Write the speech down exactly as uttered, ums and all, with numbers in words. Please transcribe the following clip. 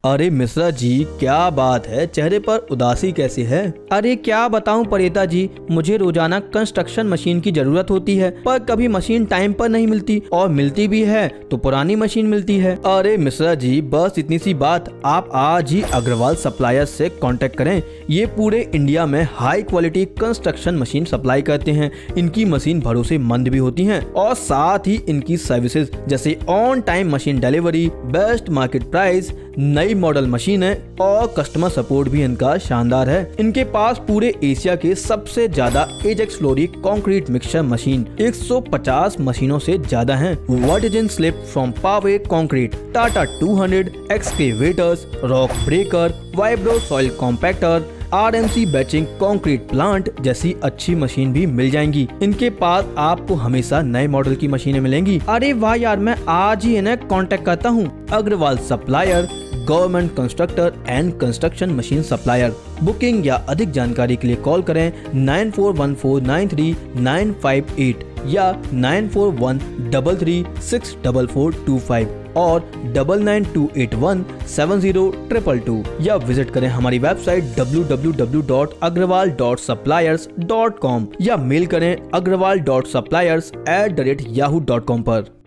अरे मिश्रा जी, क्या बात है, चेहरे पर उदासी कैसी है? अरे क्या बताऊं परिता जी, मुझे रोजाना कंस्ट्रक्शन मशीन की जरूरत होती है, पर कभी मशीन टाइम पर नहीं मिलती, और मिलती भी है तो पुरानी मशीन मिलती है। अरे मिश्रा जी, बस इतनी सी बात, आप आज ही अग्रवाल सप्लायर्स से कांटेक्ट करें। ये पूरे इंडिया में high quality construction machine supply करते हैं। इनकी मशीन भरोसेमंद भी होती हैं और साथ ही इनकी सर्विसेज जैसे on time machine delivery, best market price, नई मॉडल मशीन है और कस्टमर सपोर्ट भी इनका शानदार है। इनके पास पूरे एशिया के सबसे ज्यादा Ajax Fiori concrete mixture machine एक सौ पचास मशीनों से ज्यादा हैं। Wirtgen slip form paver concrete, Tata two hundred excavators, rock breaker, vibro soil compactor, R M C batching concrete plant जैसी अच्छी मशीन भी मिल जाएंगी। इनके पास आपको हमेशा नए मॉडल की मशीनें मिलेंगी। अरे वाह यार, मैं आज ही इन्हें कांटेक्ट करता हूँ। Agarwal supplier, government constructor and construction machine supplier. Booking या अधिक जानकारी के लिए कॉल करें nine four one four nine three nine five eight या nine four one three three six four four two five और double nine two eight one seven zero triple two, या visit करें हमारी website W W W dot Agarwal dot suppliers dot com या mail करें Agarwal dot suppliers eight the rate Yahoo dot com पर।